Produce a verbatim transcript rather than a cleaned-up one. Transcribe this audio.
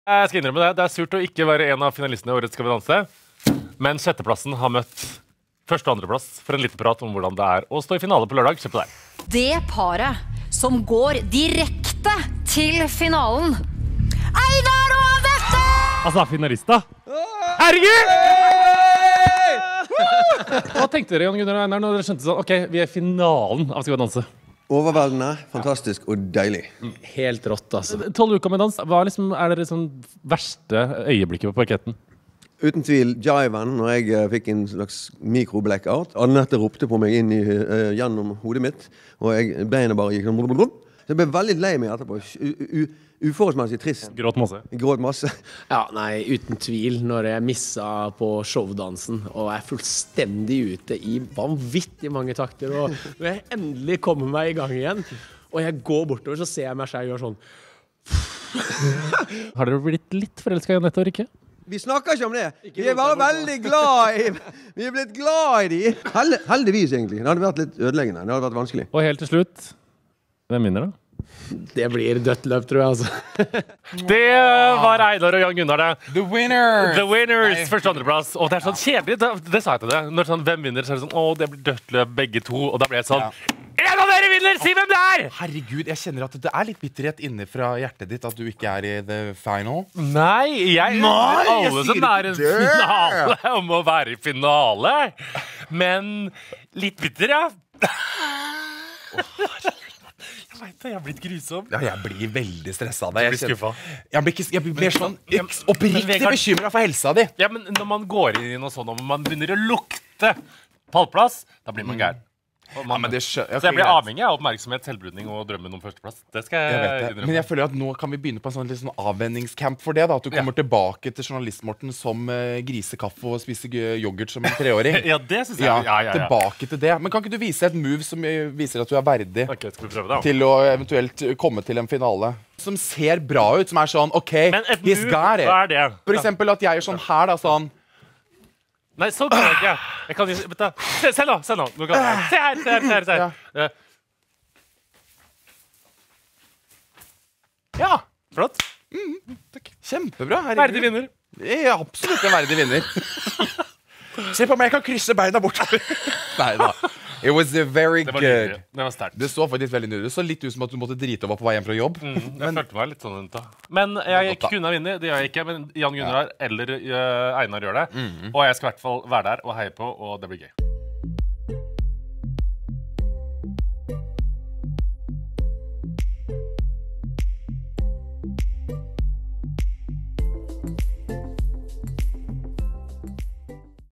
Jeg skal innrømme det. Det er surt å ikke være en av finalistene i årets Skal vi danse. Men sjetteplassen har møtt første- og andreplass for en liten prat om hvordan det er å stå i finale på lørdag. Se på deg. Det paret som går direkte til finalen. Einar og Anette! Altså, finalista. Herregud! Hva tenkte dere, Jan Gunnar og Einar, når dere skjønte sånn, ok, vi er i finalen av Skal vi danse? Overveldende, fantastisk og deilig. Helt rått, altså. Tolv uker med dans, hva liksom, er det sånn verste øyeblikket på parketten? Uten tvil, jiven, når jeg uh, fikk en slags mikro-blackout. Anette ropte på meg inn i, uh, gjennom hodet mitt, og jeg, beina bare gikk sånn. Så jeg ble veldig lei meg etterpå. U uforholdsmessig trist. Gråt masse. Gråt masse. Ja, nei, uten tvil når jeg missa på showdansen og er fullstendig ute i vanvittig mange takter, og når jeg endelig kommer meg i gang igjen, og jeg går bortover, så ser jeg meg selv gjøre sånn. Har dere blitt litt forelsket i Anette og Rikke? Vi snakker ikke om det. Vi er bare veldig glad i Vi er blitt glad i de. Held, heldigvis, egentlig. Det hadde vært litt ødeleggende. Det hadde vært vanskelig. Og helt til slutt, hvem vinner da? Det blir dødt løp, tror jeg, altså. Det var Einar og Jan Gunnar, det. The winners! The winners, første og andreplass. Og det er sånn kjedelig, det, det sa jeg til deg. Når sånn, hvem vinner, så er det sånn, å, det blir dødt løp, begge to. Og da ble jeg sånn, en av dere vinner, si hvem det er! Herregud, jeg kjenner at det er litt bitterhet inne fra hjertet ditt at du ikke er i the final. Nei, jeg Nei, jeg alle sier som er en ikke det. finale om å være i finale. Men litt bitter, ja. Jeg vet det, jeg har blitt grusom. Ja, jeg blir veldig stresset av det. Du Jeg blir kjenner- skuffet. Jeg blir, ikke, jeg blir mer sånn Men- eks- men oppriktig Vegard- bekymret for helsa di. Ja, men når man går inn i noe sånt, og man begynner å lukte pallplass, da blir man gæren. Og Ja, man- men det skjø- Så jeg blir avhengig av oppmerksomhet, selvbrudning og drømmen om førsteplass. Det skal jeg, Jeg vet det. innrømme. Men jeg føler at nå kan vi begynne på en sånn, litt sånn avvenningscamp for det. Da, at du kommer tilbake til journalist-Morten som uh, grisekaffe og spiser g- yoghurt som en treåring. Ja, det synes jeg. Ja, Ja, ja, ja. tilbake til det. Men kan ikke du vise et move som eh, viser at du er verdig Ok, skal vi prøve det da? til å eventuelt komme til en finale? Som ser bra ut, som er sånn, ok, Men et he's move, got it. hva er det? For eksempel at jeg gjør sånn her, da, sånn. Nei, så kan jeg ikke. Jeg kan ikke, vet du, se, se nå, se nå. Nå kan jeg. Se her, se her, se her. Se her. Ja. Eh. Ja, flott. Kjempebra, herregud. Verdig vinner. Jeg er absolutt en verdig vinner. Se på meg, jeg kan krysse beina bort. Neida. It was uh, very Det var good. nydelig. Det var sterkt. Det så faktisk veldig nydelig. Det så litt ut som at du måtte drite over på vei hjem fra jobb. Mm, jeg følte meg litt sånn rundt da. Men jeg godt, da. kunne ha vunnet, det gjør jeg ikke. Men Jan Gunnar eller uh, Einar gjør det. Og jeg skal i hvert fall være der og heie på, og det blir gøy.